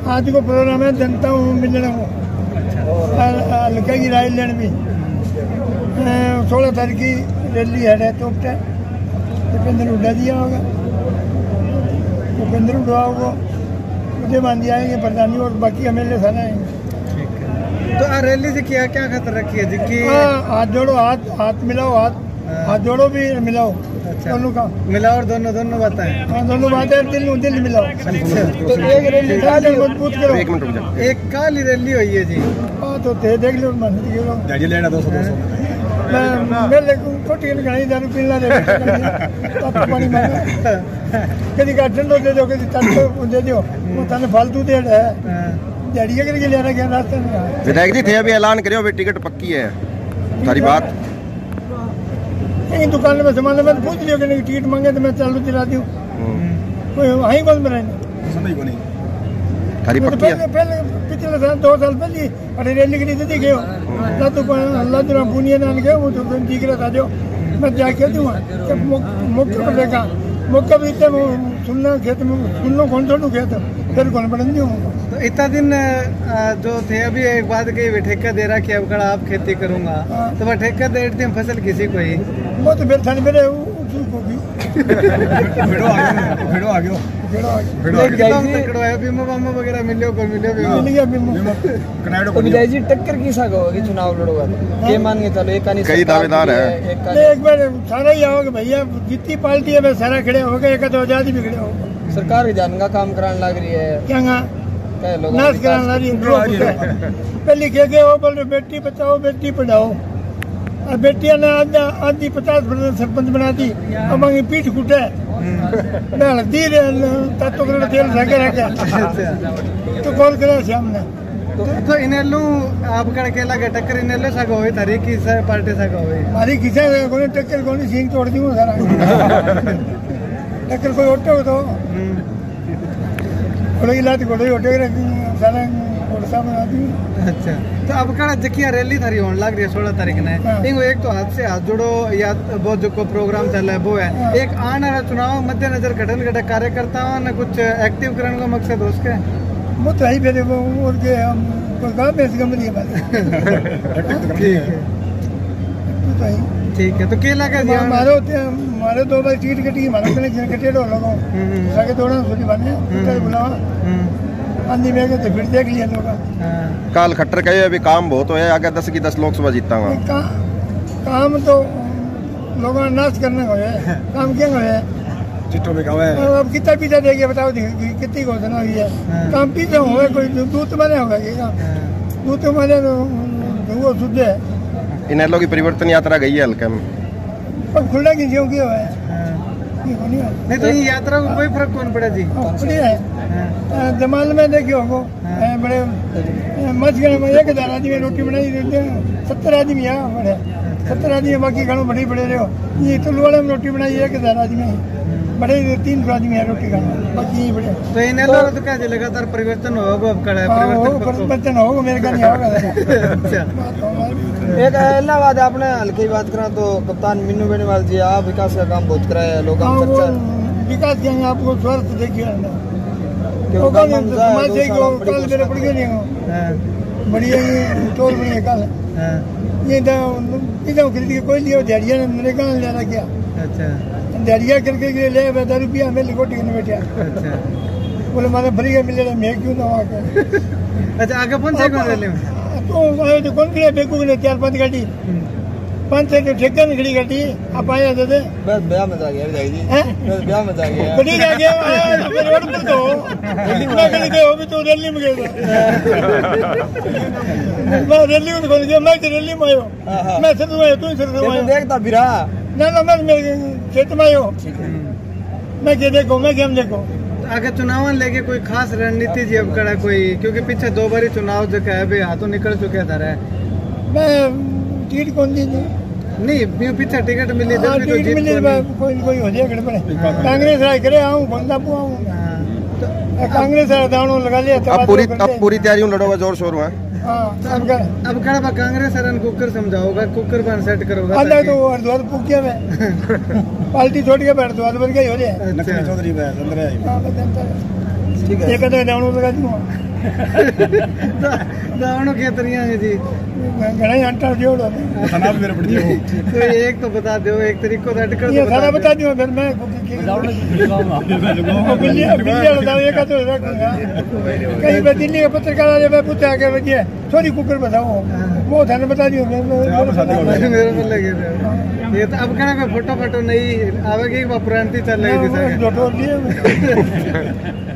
आज को प्रोग्राम है जनता मिलने को हल्का की राय लेने भी 16 तारीख की रैली है तो भूपेंद्र हुड्डा दिया होगा, भूपेंद्र हुड्डा होगा मुझे मान दिया आएंगे प्रधानी और बाकी एमएलए सारे आएंगे। तो रैली से क्या क्या खतर रखी है जी? हाथ जोड़ो, हाथ मिलाओ, हाथ जोड़ो भी मिलाओ। अच्छा, दोनों का मिलाओ और दोनों बातें। हाँ, दोनों बातें दिल मिलाओ। अच्छा, तो एक रैली मजबूत करो। एक मिनट रुक जाओ। एक काली रैली हुई है जी। हाँ तो देख लो मन लेना 200 मैं छोटी घड़ी दारू पीना दे पानी मांगा कभी का ठंडो दे दो, कभी तड़को दे दो, वो तने फालतू दे है जड़िया करके ले रहा रास्ते में। विधायक जी थे अभी ऐलान करियो भाई टिकट पक्की है सारी बात। कहीं दुकान में सामान में पूछ लियो कि टिकट मांगे तो मैं चालू चला दूँ, कोई वहीं बंद बनाएंगे समझ को नहीं सारी पक्की है। पहले पिछले साल 2 साल पहले अरे रैली करी थी गए अल्लाह तुरा पुनिया नान गए वो तो ठीक रहता जो मैं जाके दूँगा जब मौके पर देखा मौका भी इतना सुनना खेत में सुनना कौन सा खेत फिर कौन बन दूँ। तो इतना दिन जो थे अभी एक बात कही ठेका दे रहा कि अब कड़ा आप खेती करूंगा तो वह ठेका दे देते हैं फसल किसी को ही वो तो फिर मेरे विजय जी टक्कर किसा कहोगे चुनाव लड़ोगा ये मान के चलो कई दावेदार है एक बार सारा ही आओगे भैया जितनी पार्टी है मैं सारा खड़े हो गए, एक तो आजादी भी खड़े होगा। सरकार जान का काम कराने लग रही है क्या नाश कराने लग रही है। पहले कह गए हो बोल बेटी बचाओ बेटी पढ़ाओ और बेटियां ने आधी 50% सरपंच बना दी, अब आगे पीठ कुटे दी तत्व करोड़ तेल रखे तो कौन करे सामने तो इनेलू आप केला के टक्कर इनेले सको होई थारी की पार्टी सको होई मारी किसे कोई टक्कर कोई सिंह तोड़ दी सारा टक्कर कोई ओटे तो कोई इलाज कोई ओटे सारा बना दी। अच्छा, तो अब कड़ा जकिया रैली थारी होने लग रही है 16 तारीख ने एक तो हाथ से हाथ जोड़ो या वो जो को प्रोग्राम चल रहा है वो है एक आने वाला चुनाव मद्देनजर गठन घटक कार्यकर्ताओं ने कुछ एक्टिव करने का मकसद उसके वो तो ही फिर वो और के हम कोई काम में गमरी है ठीक है। तो क्या लगा जी हमारे 2 बार टिकट कटी हमारे कनेक्शन कटे लोगों आगे दौड़ा सोची बने बुलावा आंधी में गए तो फिर देख लिया लोग काल खट्टर कहे अभी काम बहुत हो आगे 10 की 10 लोकसभा जीता हुआ काम तो लोगों ने नाश करने को है काम क्या है चिट्ठों में है अब कितना पीछा देंगे बताओ कितनी घोषणा हुई है काम पीछे होगा कोई दूध बने होगा दूध बने वो शुद्ध है। इनेलो की परिवर्तन यात्रा गई है हल्के में पर खुला की क्यों क्यों है नहीं तो ये यात्रा को कोई फर्क कौन पड़ा जी है जमाल में देखियो हो बड़े मच गए 1000 आदमी रोटी बनाई देते 70 आदमी यहाँ बड़े 70 आदमी बाकी घरों बड़े बड़े रहो ये तो वाले में रोटी बनाई 1000 आदमी बड़े 300 आदमी है रोटी खाना बाकी बड़े तो इन्हें तो क्या लगातार परिवर्तन होगा अब कड़ा परिवर्तन होगा मेरे का नहीं होगा। एक इलाहाबाद आपने हल्की बात करा तो कप्तान मीनू बेनीवाल जी आप विकास का काम बहुत कराया है लोग विकास के आपको स्वास्थ्य देखिए मेरे पड़ गए नहीं बढ़िया टोल बढ़िया कल ये खरीद के कोई लिया दिहाड़िया ने मेरे कहाँ ले रहा क्या दिहाड़िया करके ले 10 रुपया हमें लिखोटी करने बैठा बोले मारे भरी गए मिले मैं क्यों ना वहाँ अच्छा आगे कौन तो कौन खड़े बेकू ने 4-5 गाड़ी 5-6 ठेका में खड़ी गाड़ी आप आया थे बस ब्याह में जा गया बस ब्याह में जा गया बड़ी जा गया रोड पर तो इतना खड़ी थे वो भी तो रैली में गए मैं रैली में खोल गया मैं रैली में आयो मैं सर में तू सर में आयो देखता बिरा ना मैं मेरे खेत में आयो मैं क्या देखो मैं क्या देखो आगे चुनाव लेके कोई खास रणनीति जी अब कड़ा कोई क्योंकि पीछे 2 बार चुनाव जो है अभी हाथों निकल चुके था मैं टिकट कौन दी नहीं पीछे टिकट मिली कोई हो जाए कांग्रेस राय करे आऊँ बंदा आऊँ कांग्रेस दावणों लगा लिया अब पूरी तैयारी लड़ोगा जोर शोर में अब कड़ा कांग्रेस कुकर समझाओगा कुकर पर सेट करोगा तो हरिद्वार पूछिया में पार्टी छोड़ के हरिद्वार पर गई हो जाए चौधरी ठीक है दावणों लगा दूंगा दावणों के तरिया है जी घना आटा जोड़ खाना भी मेरे पड़ती है कोई एक तो बता दो एक तरीको तो अटकर ये सारा बता दियो फिर मैं बिल्ली वाला ये का तो कहीं पे दिल्ली का पत्रकार आ जाए पूछा के बजे सॉरी कुकर बताओ वो थाने बता दियो मेरे को लगे ये तो अब कहाँ पे फोटो नहीं आवेगी पुरानी चल रही थी